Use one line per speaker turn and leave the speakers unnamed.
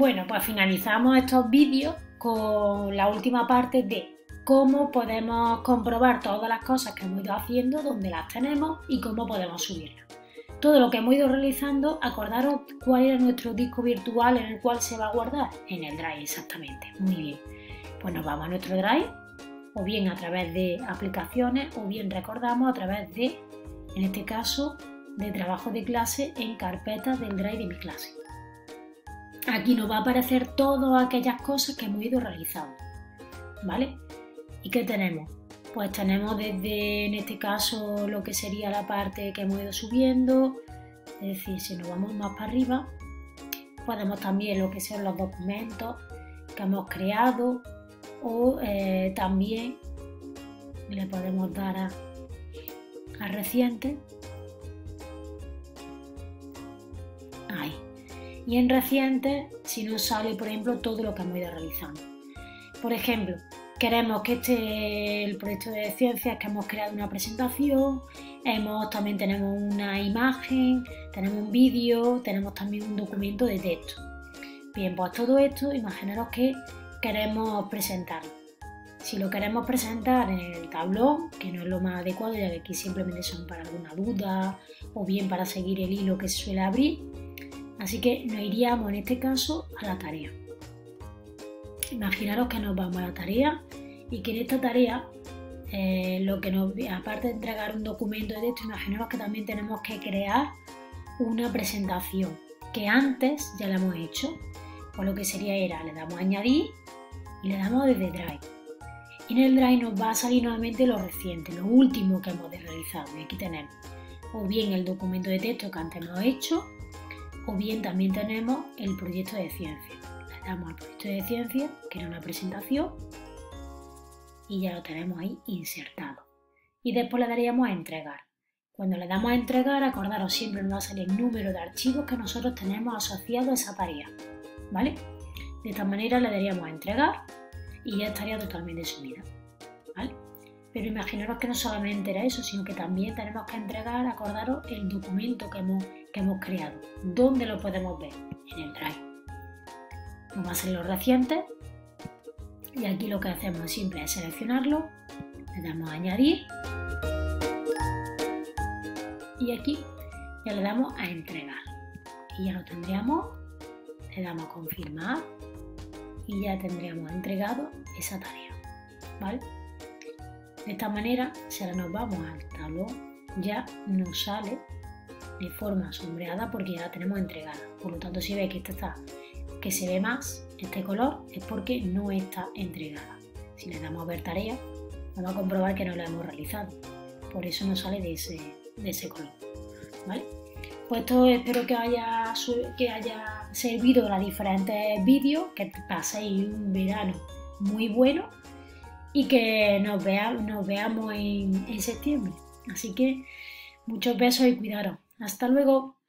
Bueno, pues finalizamos estos vídeos con la última parte de cómo podemos comprobar todas las cosas que hemos ido haciendo, dónde las tenemos y cómo podemos subirlas. Todo lo que hemos ido realizando, acordaros cuál era nuestro disco virtual en el cual se va a guardar. En el Drive, exactamente. Muy bien. Pues nos vamos a nuestro Drive, o bien a través de aplicaciones, o bien recordamos a través de, en este caso, de trabajo de clase en carpetas del Drive de mi clase. Aquí nos va a aparecer todas aquellas cosas que hemos ido realizando, ¿vale? ¿Y qué tenemos? Pues tenemos desde, en este caso, lo que sería la parte que hemos ido subiendo, es decir, si nos vamos más para arriba, podemos también lo que son los documentos que hemos creado o también le podemos dar a reciente. Ahí. Y en reciente, si nos sale, por ejemplo, todo lo que hemos ido realizando. Por ejemplo, queremos que el proyecto de ciencias que hemos creado una presentación, también tenemos una imagen, tenemos un vídeo, tenemos también un documento de texto. Bien, pues todo esto, imaginaros que queremos presentarlo. Si lo queremos presentar en el tablón, que no es lo más adecuado, ya que aquí simplemente son para alguna duda o bien para seguir el hilo que se suele abrir, así que nos iríamos en este caso a la tarea. Imaginaros que nos vamos a la tarea y que en esta tarea, aparte de entregar un documento de texto, imaginaros que también tenemos que crear una presentación que antes ya la hemos hecho. Pues lo que sería le damos a añadir y le damos desde Drive. Y en el Drive nos va a salir nuevamente lo reciente, lo último que hemos realizado. Y aquí tenemos o bien el documento de texto que antes hemos hecho, o bien también tenemos el proyecto de ciencia. Le damos al proyecto de ciencia, que era una presentación, y ya lo tenemos ahí insertado. Y después le daríamos a entregar. Cuando le damos a entregar, acordaros, siempre nos va a salir el número de archivos que nosotros tenemos asociado a esa tarea, ¿vale? De esta manera le daríamos a entregar y ya estaría totalmente subida, ¿vale? Pero imaginaros que no solamente era eso, sino que también tenemos que entregar, acordaros, el documento que hemos creado. ¿Dónde lo podemos ver? En el Drive. Nos va a salir los recientes y aquí lo que hacemos siempre es seleccionarlo, le damos a añadir y aquí ya le damos a entregar y ya lo tendríamos, le damos a confirmar y ya tendríamos entregado esa tarea, ¿vale? De esta manera, si ahora nos vamos al tablón, ya nos sale de forma sombreada porque ya la tenemos entregada. Por lo tanto, si veis que esta está, que se ve más este color, es porque no está entregada. Si le damos a ver tarea, vamos a comprobar que no la hemos realizado. Por eso nos sale de ese color, ¿vale? Pues esto espero que haya servido para diferentes vídeos, que paséis un verano muy bueno y que nos veamos en septiembre. Así que muchos besos y cuidaros. Hasta luego.